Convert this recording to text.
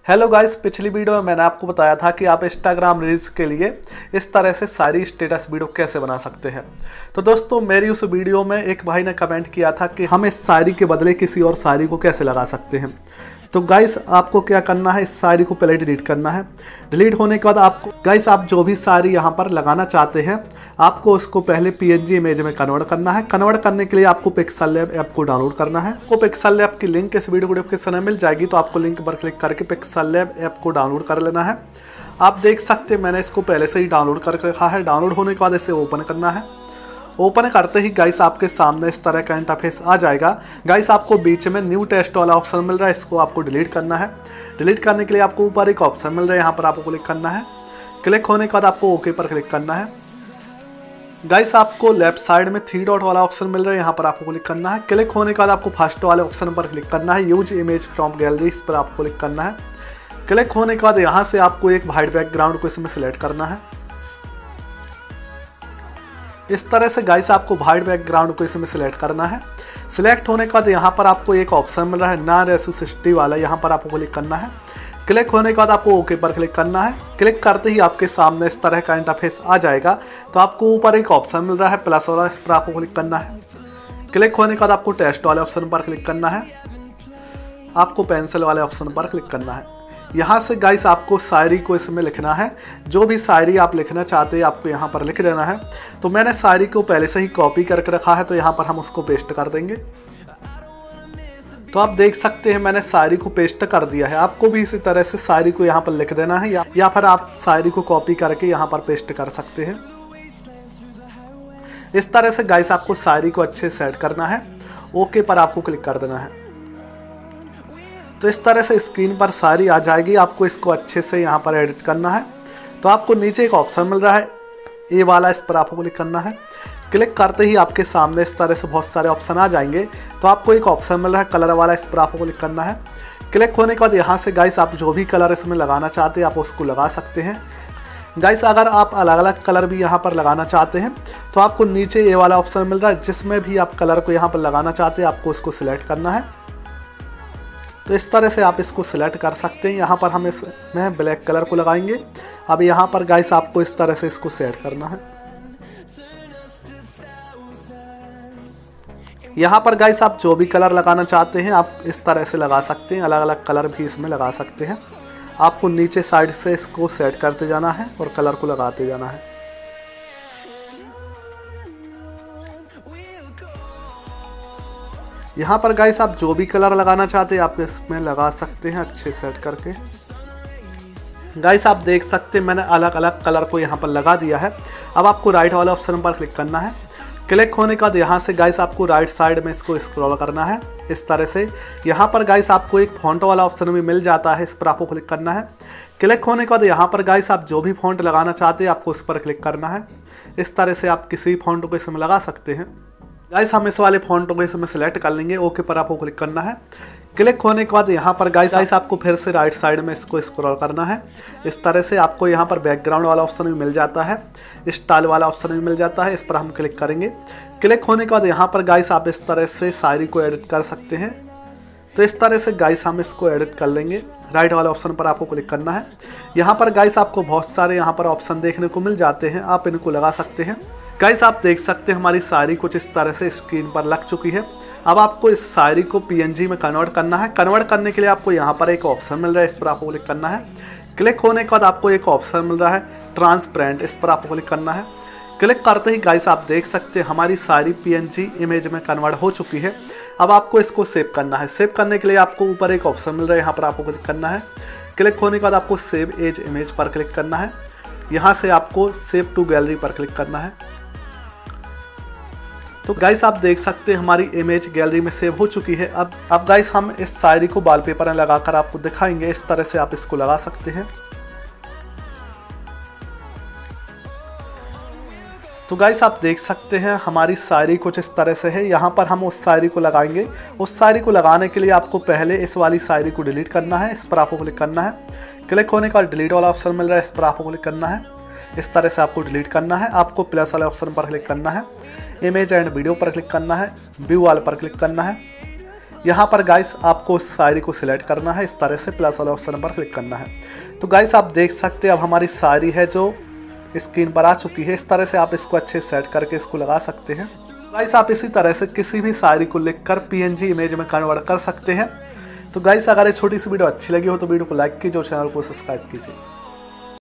Hello guys, पिछली video में मैंने आपको बताया था कि आप इंस्टाग्राम रील्स के लिए इस तरह से सारी स्टेटस वीडियो कैसे बना सकते हैं। तो दोस्तों, मेरी उस वीडियो में एक भाई ने कमेंट किया था कि हम इस शायरी के बदले किसी और शायरी को कैसे लगा सकते हैं। तो गाइस, आपको क्या करना है, इस शायरी को पहले डिलीट करना है। डिलीट होने के बाद आपको गाइस, आप जो भी शायरी यहाँ पर लगाना चाहते हैं आपको उसको पहले PNG इमेज में कन्वर्ट करना है। कन्वर्ट करने के लिए आपको पिक्सल लैब ऐप को डाउनलोड करना है। आपको पिक्सल लैब की लिंक इस वीडियो को डिस्क्रिप्शन में मिल जाएगी, तो आपको लिंक पर क्लिक करके पिक्सल लैब ऐप को डाउनलोड कर लेना है। आप देख सकते हैं मैंने इसको पहले से ही डाउनलोड करके रखा है। डाउनलोड होने के बाद इसे ओपन करना है। ओपन करते ही गाइस आपके सामने इस तरह का इंटरफेस आ जाएगा। गाइस, आपको बीच में न्यू टेक्स्ट वाला ऑप्शन मिल रहा है, इसको आपको डिलीट करना है। डिलीट करने के लिए आपको ऊपर एक ऑप्शन मिल रहा है, यहाँ पर आपको क्लिक करना है। क्लिक होने के बाद आपको ओके पर क्लिक करना है। गाइस, आपको लेफ्ट साइड में 3 डॉट वाला ऑप्शन मिल रहा है, यहाँ पर आपको क्लिक करना है। क्लिक होने के बाद आपको फर्स्ट वाले ऑप्शन पर क्लिक करना है, यूज इमेज फ्रॉम गैलरी, इस पर आपको क्लिक करना है। क्लिक होने के बाद यहाँ से आपको एक वाइट बैकग्राउंड को इसमें सिलेक्ट करना है। इस तरह से गाइस आपको वाइट बैकग्राउंड को इसमें सिलेक्ट करना है। सिलेक्ट होने के बाद यहाँ पर आपको एक ऑप्शन मिल रहा है नॉन रेसिस्टिव वाला, यहाँ पर आपको क्लिक करना है। क्लिक होने के बाद आपको ओके पर क्लिक करना है। क्लिक करते ही आपके सामने इस तरह का इंटरफेस आ जाएगा। तो आपको ऊपर एक ऑप्शन मिल रहा है प्लस वाला, इस पर आपको क्लिक करना है। क्लिक होने के बाद आपको टेक्स्ट वाले ऑप्शन पर क्लिक करना है। आपको पेंसिल वाले ऑप्शन पर क्लिक करना है। यहाँ से गाइस आपको शायरी को इसमें लिखना है। जो भी शायरी आप लिखना चाहते हैं आपको यहाँ पर लिख देना है। तो मैंने शायरी को पहले से ही कॉपी करके रखा है, तो यहाँ पर हम उसको पेस्ट कर देंगे। तो आप देख सकते हैं मैंने शायरी को पेस्ट कर दिया है। आपको भी इसी तरह से शायरी को यहाँ पर लिख देना है, या फिर आप शायरी को कॉपी करके यहाँ पर पेस्ट कर सकते हैं। इस तरह से गाइस आपको शायरी को अच्छे से सेट करना है। ओके पर आपको क्लिक कर देना है। तो इस तरह से स्क्रीन पर शायरी आ जाएगी। आपको इसको अच्छे से यहाँ पर एडिट करना है। तो आपको नीचे एक ऑप्शन मिल रहा है ए वाला, इस पर आपको क्लिक करना है। क्लिक करते ही आपके सामने इस तरह से बहुत सारे ऑप्शन आ जाएंगे। तो आपको एक ऑप्शन मिल रहा है कलर वाला, इस पर आपको क्लिक करना है। क्लिक होने के बाद यहाँ से गाइस आप जो भी कलर इसमें लगाना चाहते हैं आप उसको लगा सकते हैं। गाइस, अगर आप अलग अलग कलर भी यहाँ पर लगाना चाहते हैं तो आपको नीचे ये वाला ऑप्शन मिल रहा है, जिसमें भी आप कलर को यहाँ पर लगाना चाहते हैं आपको उसको सिलेक्ट करना है। तो इस तरह से आप इसको सिलेक्ट कर सकते हैं। यहाँ पर हम इसमें ब्लैक कलर को लगाएंगे। अब यहाँ पर गाइस आपको इस तरह से इसको सेट करना है। यहाँ पर गाइस आप जो भी कलर लगाना चाहते हैं आप इस तरह से लगा सकते हैं। अलग अलग कलर भी इसमें लगा सकते हैं। आपको नीचे साइड से इसको सेट करते जाना है और कलर को लगाते जाना है। यहाँ पर गाइस आप जो भी कलर लगाना चाहते हैं आप इसमें लगा सकते हैं अच्छे सेट करके। गाइस, आप देख सकते हैं मैंने अलग अलग कलर को यहाँ पर लगा दिया है। अब आपको राइट वाले ऑप्शन पर क्लिक करना है। क्लिक होने के बाद यहाँ से गाइस आपको राइट साइड में इसको स्क्रॉल करना है इस तरह से। यहाँ पर गाइस आपको एक फॉन्ट वाला ऑप्शन भी मिल जाता है, इस पर आपको क्लिक करना है। क्लिक होने के बाद यहाँ पर गाइस आप जो भी फॉन्ट लगाना चाहते हैं आपको उस पर क्लिक करना है। इस तरह से आप किसी फॉन्ट को इसमें लगा सकते हैं। गाइस, हम इस वाले फॉन्ट को इसमें सेलेक्ट कर लेंगे। ओके पर आपको क्लिक करना है। क्लिक होने के बाद यहाँ पर गाइस आपको फिर से राइट साइड में इसको स्क्रॉल करना है। इस तरह से आपको यहाँ पर बैकग्राउंड वाला ऑप्शन भी मिल जाता है, स्टाइल वाला ऑप्शन भी मिल जाता है, इस पर हम क्लिक करेंगे। क्लिक होने के बाद यहाँ पर गाइस आप इस तरह से शायरी को एडिट कर सकते हैं। तो इस तरह से गाइस हम इसको एडिट कर लेंगे। राइट वाले ऑप्शन पर आपको क्लिक करना है। यहाँ पर गाइस आपको बहुत सारे यहाँ पर ऑप्शन देखने को मिल जाते हैं, आप इनको लगा सकते हैं। गाइस, आप देख सकते हैं हमारी शायरी कुछ इस तरह से स्क्रीन पर लग चुकी है। अब आपको इस शायरी को PNG में कन्वर्ट करना है। कन्वर्ट करने के लिए आपको यहाँ पर एक ऑप्शन मिल रहा है, इस पर आपको क्लिक करना है। क्लिक होने के बाद आपको एक ऑप्शन मिल रहा है ट्रांसपेरेंट, इस पर आपको क्लिक करना है। क्लिक करते ही गाइस आप देख सकते हैं हमारी शायरी PNG इमेज में कन्वर्ट हो चुकी है। अब आपको इसको सेव करना है। सेव करने के लिए आपको ऊपर एक ऑप्शन मिल रहा है, यहाँ पर आपको क्लिक करना है। क्लिक होने के बाद आपको सेव एज इमेज पर क्लिक करना है। यहाँ से आपको सेव टू गैलरी पर क्लिक करना है। तो गाइस आप देख सकते हैं हमारी इमेज गैलरी में सेव हो चुकी है। अब गाइस हम इस शायरी को वॉलपेपर में लगाकर आपको दिखाएंगे। इस तरह से आप इसको लगा सकते हैं। तो गाइस आप देख सकते हैं हमारी शायरी कुछ इस तरह से है। यहाँ पर हम उस शायरी को लगाएंगे। उस शायरी को लगाने के लिए आपको पहले इस वाली शायरी को डिलीट करना है, इस पर आपको क्लिक करना है। क्लिक होने के बाद डिलीट वाला ऑप्शन मिल रहा है, इस पर आपको क्लिक करना है। इस तरह से आपको डिलीट करना है। आपको प्लस वाले ऑप्शन पर क्लिक करना है, इमेज एंड वीडियो पर क्लिक करना है, व्यू वाले पर क्लिक करना है। यहाँ पर गाइस आपको उस शायरी को सिलेक्ट करना है, इस तरह से प्लस वाले ऑप्शन पर क्लिक करना है। तो गाइस आप देख सकते हैं अब हमारी शायरी है जो स्क्रीन पर आ चुकी है। इस तरह से आप इसको अच्छे सेट करके इसको लगा सकते हैं। गाइस आप इसी तरह से किसी भी शायरी को लिखकर PNG इमेज में कन्वर्ट कर सकते हैं। तो गाइस अगर ये छोटी सी वीडियो अच्छी लगी हो तो वीडियो को लाइक कीजिए और चैनल को सब्सक्राइब कीजिए।